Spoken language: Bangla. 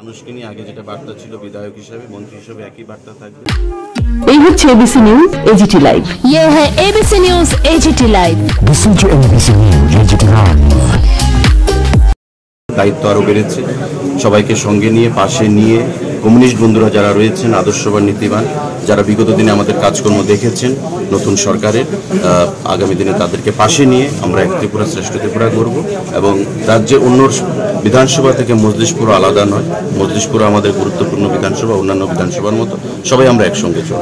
মানুষকে নিয়ে আগে যেটা বার্তা ছিল বিধায়ক হিসেবে মন্ত্রী হিসেবে একই বার্তা থাকবে। এই হচ্ছে এবিসি নিউজ এজিটি লাইভ। ये है ABC news AGT live. Listen to ABC News AGT Live। দায়িত্ব আরো বেড়েছে, সবাইকে সঙ্গে নিয়ে পাশে নিয়ে কমিউনিস্ট বন্ধুরা যারা রয়েছেন আদর্শবান নীতিবান, যারা বিগত দিনে আমাদের কাজকর্ম দেখেছেন নতুন সরকারের, আগামী দিনে তাদেরকে পাশে নিয়ে আমরা এক ত্রিপুরা শ্রেষ্ঠ ত্রিপুরা করব। এবং রাজ্যের অন্য বিধানসভা থেকে মজলিশপুর আলাদা নয়, মজলিশপুর আমাদের গুরুত্বপূর্ণ বিধানসভা, অন্যান্য বিধানসভার মতো সবাই আমরা একসঙ্গে চলব।